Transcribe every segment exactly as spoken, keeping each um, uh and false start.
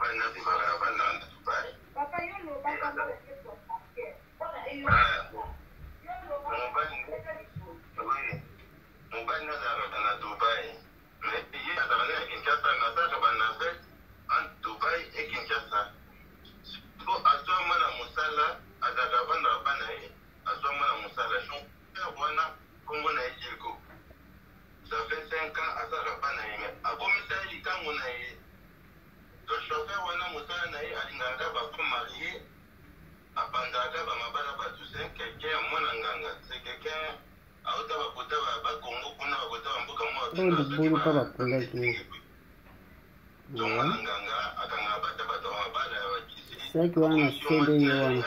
Todo bulu para kulaki. Saki wana sende yowana.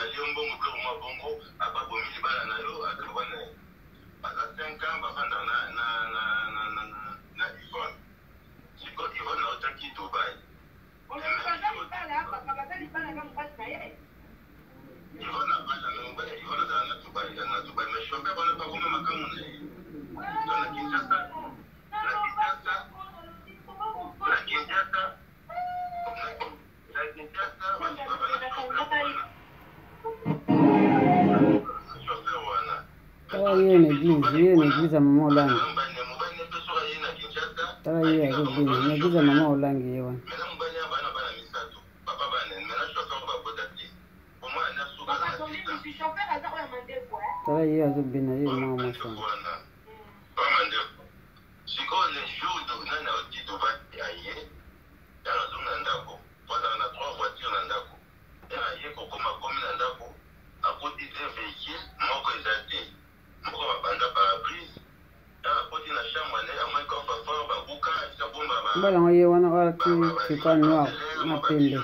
Tawa hiyo ni giza, hiyo ni giza mama ulangi. Tawa hiyo ya giza, ni giza mama ulangi hiyo. Tawa hiyo ya zubina hiyo mama sana. Mbala ngoye wana watu chikani wao mapende.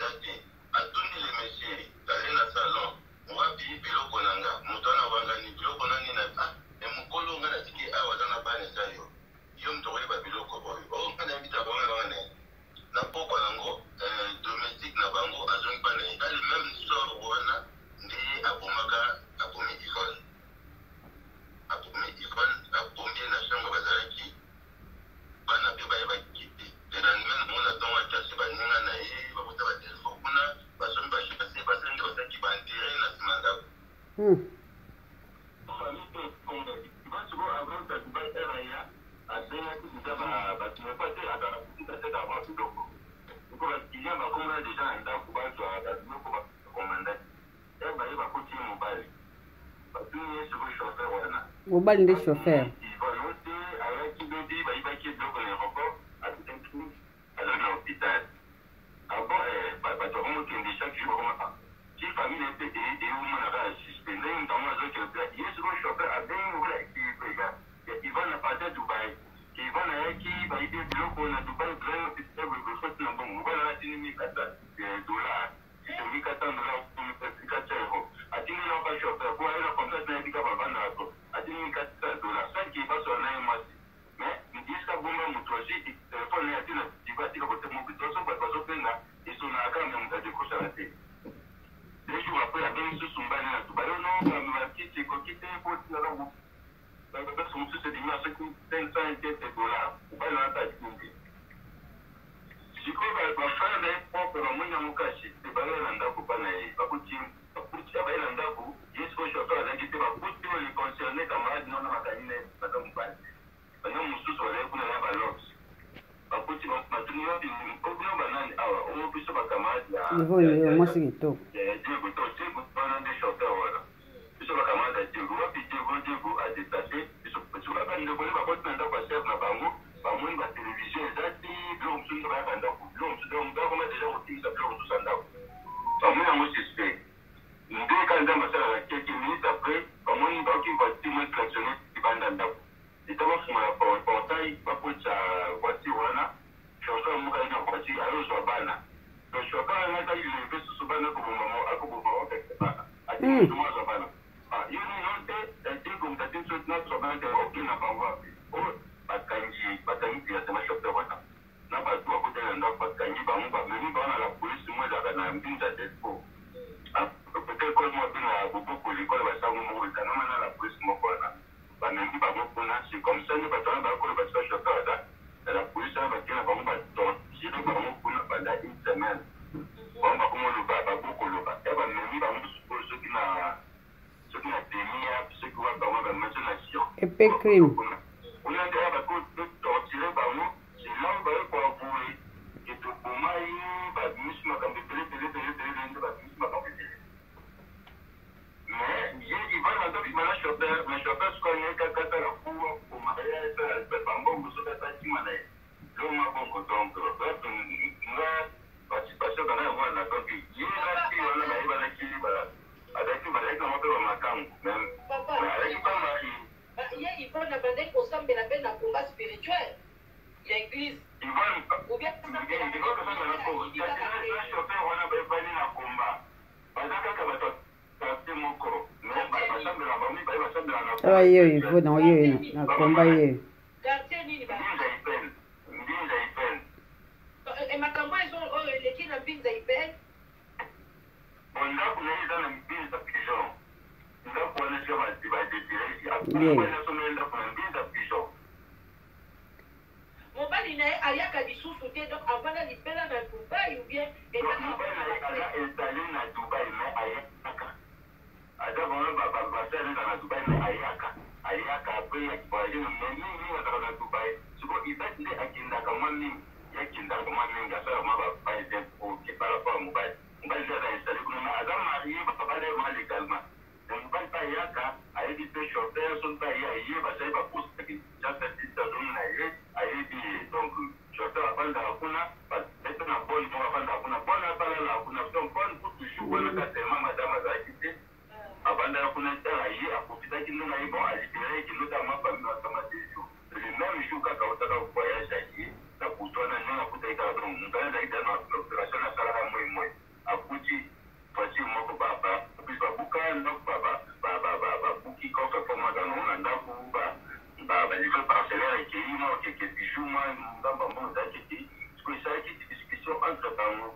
Hmm. Mobile ndi chauffeur. Hivyo hiyo mwasi kitu. Mm. fait crime. On a déjà torturé par nous. C'est là où on va avouer que tout le monde va nous mettre en télé, télé, télé, télé, va nous mettre en télé. Mais il va dans le mal chauffeur, mais chauffeur ce qu'on est quand la cour pour marier ça, c'est pas bon pour se faire qui m'a dit. L'homme a bon donc moi participation dans la voie la donc il y a qui on a va la qui voilà. Avec va avec mon père ma cam même. Avec pas mari. Il y a il faut la bande au sein de la peine à combat spirituel. Il y a église. Il va ou bien il va que ça dans la cour. Il y a des chauffeurs on a pas venir à combat. Parce que va toi c'est mon corps. Mais pas ça de la famille, pas ça de la nation. Ah yo il faut dans yo na combat yo. Quartier nini ba. Et ma campagne sont oh les qui na pinza ipel. On a pour les dans la pinza pigeon. On a pour les gens qui va détirer. Après Yeah. on a sommet dans la pinza pigeon. Mon bali na ayaka bisusu te donc avant la libéra na Dubaï ou bien et Donc on va aller installer na Dubaï mais ayaka. Ada bon ba ba ba faire dans la Dubaï mais ayaka. Ayaka après ya kibaje mais ni ni na dans Dubaï. Siko ibati de akinda kama mimi. Yakinda kama mimi ngasa ma ba ba ide ko ke par rapport au mobile. Mobile da installer kuna ada marié ba ba le mal également. Donc ba ta yaka ayi di pe chauffeur son ta ya yi ba sai ba poste ki ja ta di ta don na ye ayi di donc chauffeur apanda kuna ba eto na bon mo apanda kuna bon na pala la kuna donc bon pour toujours wala ka tellement madame azakite apanda kuna ta yi akupita kindu na ibo alibere kindu ta mapa na kama tisho le même jour ka ka utaka voyage ayi na kutona na kutaika donc ngana zaidi na opération na sala moi moi akuti fasi moko baba puis babuka ndako baba baba baba buki kofa koma dans na ndako ba baba il faut parcellaire qui il manque que bijou moi ndamba mo ndaki ce que ça qui discussion entre temps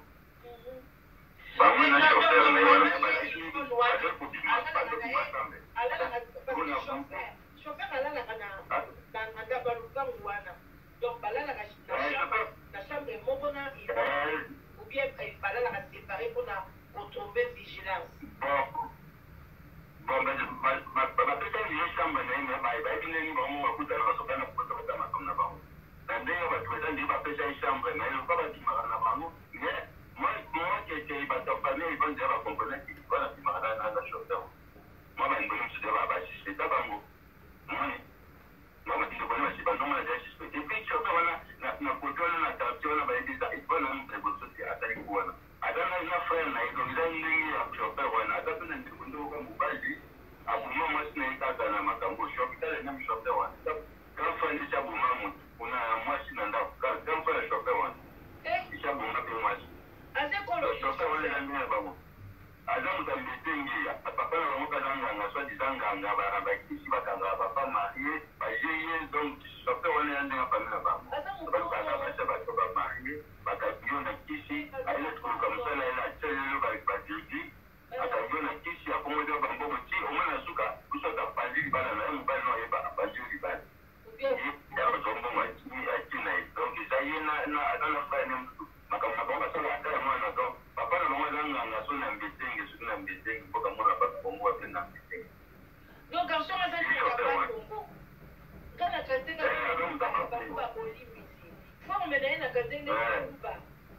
ba moi na chauffeur mais wala ba chauffeur pour dire pas de matambe chauffeur alala kana na ndaba lupango wana donc balala na chambre moko na ou bien balala ka séparer pour na retrouver vigilance. Bon, bon, ben, ma ma petite vie chambre n'est mais ba ba qui n'est pas moi kuta na soka na kuta kuta na comme na ba. Na ndio ba tuweza ndio ba pesa chambre mais le pas ba kimara na bango. Mais moi moi que que ba ta famille ils vont dire ba comprendre que pas na kimara na na chauffeur. Moi ba ndio je dois ba c'est ta bango. Moi moi ma tiko na siba non ma déjà suspecté. Et puis chauffeur wana na na kutola na tapio na ba dit ça il faut na mprego sote atali kuona. Adana ina frère na ido ndani ya chauffeur wana adana na ndikundo kwa mubali abuma mwasina ikaza na makambo chauffeur na chauffeur wana quand frère cha buma mu una mwasina nda quand frère chauffeur wana eh cha buma pe mwasi ase kolo chauffeur wana na mia babo adamu tambetengi papa na moka zanga na swa dizanga ngaba ba kisi bakanga papa marié ba jeye donc chauffeur wana nda famille babo ba kanga ba ba ba marié bakabio na kisi aile tukuruka msala ila chele ba ba jiji akabio na kisi akomodo bambo mti omana suka kusota pandili bana na mbali no yeba pandili bana ya mtombo mati akina donc ça yena na adana fa na makama bonga sala ata mwana donc papa na mwana zanga na sona mbetenge suna mbetenge boka mwana ba kombo tena mbetenge donc garçon a fait le travail Congo quand la traité na ba olimi forme na na kazende ba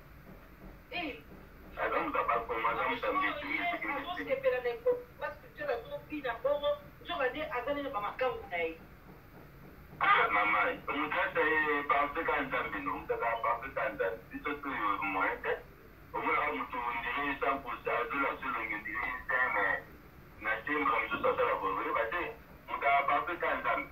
eh adam da ba ko ma da mbetenge parce que pela na ko parce que tu la ton pina bongo je va dire azali na ba makangu na yi ah mama mutata e pense quand tambi no mutata pense quand tambi to to mo ete omula mutu ndile sample sa de la selongi ndile teme na timba mtu sasa la bo ba te muta pense quand tambi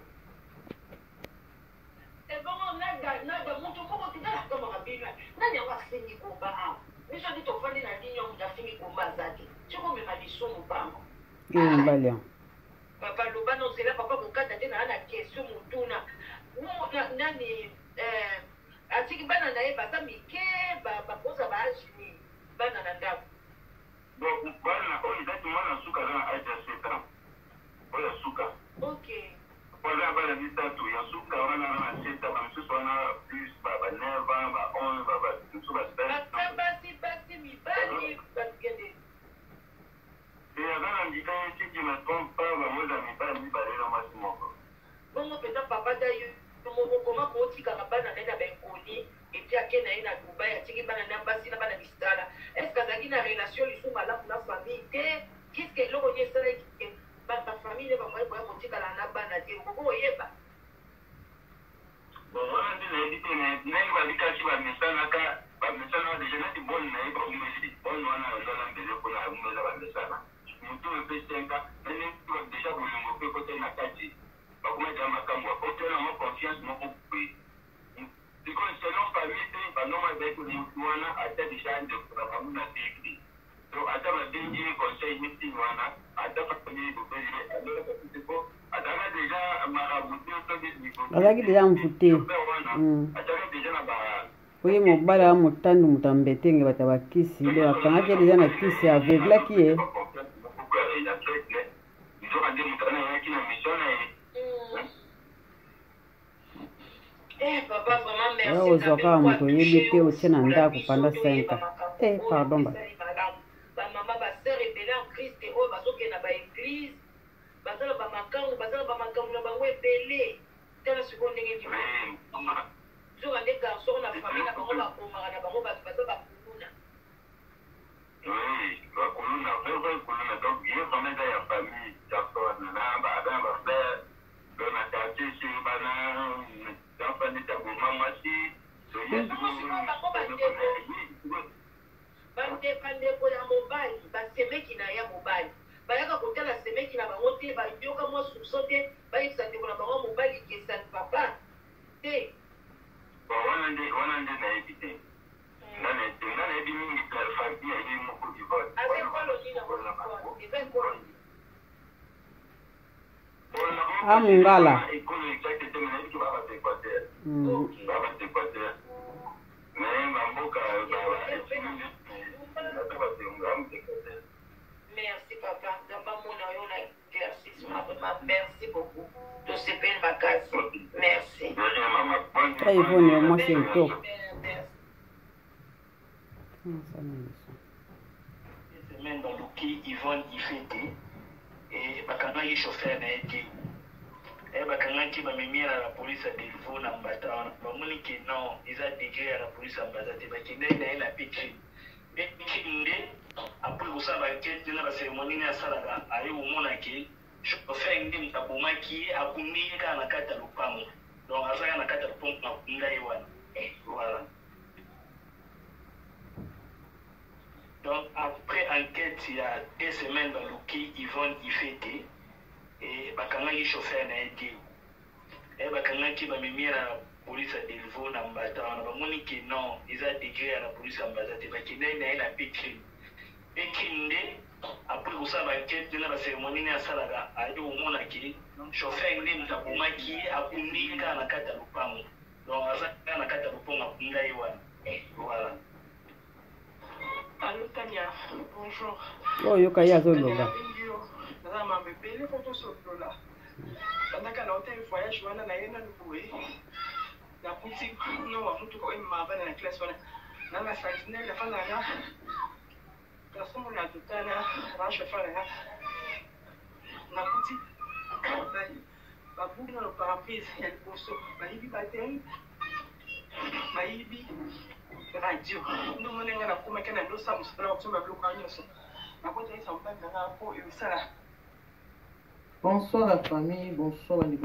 e bongo na ga na ga mutu ko ti da ko ma bina na nya wa singi ko ba a ni so dito fandi na dinyo muta singi ko ba zaki chiko me madiso mu bango Iyo mbali. papa lobano zela papa kokata te na ana question mutuna na nani eh atiki bana na ye baza mike ba bakoza ba ajini bana na ndako donc bana oyo dati mwana suka na aja setan oyo suka okay wala bana mitatu ya suka wana na seta ba msusu wana plus ba ba neva ba on ba ba msusu ba ba basi basi mi bani baskende et avant on dit que si tu me trompes pas ba moza mi ba mi ba lelo masimo bongo comment kotikaka bana na ye na baekoni epi ake na ye na dubai atiki bana na basi na bana misala est ce que azalaki na relation lisu malamu na famille te kiske eloko ni esalaki te bafamille ne bamoye koya kotikala na bana te okoko oyeba bon wana nde nayebi te ndenge balikaki bamesanaka bamesana deja nati bone na ye baumeli bone wana azala mbele mpona amumela bamesana motu epe senka nani deja bolingo mpe kote na kati bakoma deja makambo akotela mo confiance moko boye sikoyo selon famille te banoma ebaki motu wana ata deja ndeko na bamu na tekli donc ata babengi conseil mitini wana ata famille bobeli alokakiteko ataka deja marabuti azalaki deja mvute ataka deja na ba oye mobali wa motandu moto ambetenge bato bakisi lo akangaki deja na kisi aveglaki ye oyo ozwa kaka moto oyebi te otie na ndako panda cinq ans eh pardon ba bamama baseur ebele en christ oyo bazokenda baeglise bazala bamakambo bazala bamakambo na bango ebele tala sikoyo ndenge ndimo zoka nde garçon na famille na bango bakomaka na bango bato baza bakuluna bakuluna kuluna donc ye vraiment eza ya famille garçon na bana bafrère do na quartier si bana enfant neti aboma mwasi bandeko ya mobali basemeki na ya mobali bayaka kotala semeki na bango te bayoka mwa suso te bayebisa ndeko na bango mobali kesani papa te wana nde wana nde nayebi te nga nayebi mingi famille aye moko divote amungala ekolo exacte te nayebi ke babata équateur babata équateur mais bamboka merci papa ngamba mona oyo na éclaircissement merci beaucoup tosepeli makasi merci Ivone mwasi mtoko semaine baluki Yvonne ifete et bakangaki chauffeur na ete et bakangaki bamemira la police à Delvaux na mbata wana bamoni ke non eza degré ya la police ya mbata te bakendaki na ye na petri petri nde apres kosala bakete na baceremonie ne asalaka aye komona ke chauffeur nde moto abomaki ye akundi ye kaka na kati ya lopango donc azalaka na kati ya lopango akunda ye wana voilà. Donc après enquête, il y a deux semaines, baluki Yvonne ifete et bakangaki chauffeur na ete et bakangaki bamemia la police à Delvaux na mbata wana bamoni ke non eza degré ya la police ya mbata te bakendaki na ye na petri petri nde après kosala bakete na baceremonie ne asalaka aye komona ke chauffeur nde moto abomaki ye akundi ye kaka na kati ya lopango donc aza kaka na kati ya lopango akunda ye wana voilà. Allô Tania, bonjour. Oh, yoka ya zoloba. Naza mambepele photo solola. Tandaka na hotel voyage wana na yena nuwe. Na kuti no wa mtu kwa mabana na class wana. Na na sentinelle la fana na. Kasomo na tutana rasha fana na. Na kuti babu na parapluie ya liboso. Bayibi bateng. Bayibi radio ndo monenga na kuma kana ndo sa musala wa kusoma bloka nyonso na kota isa mpanga na po ebisala. Bonsoir la famille, bonsoir.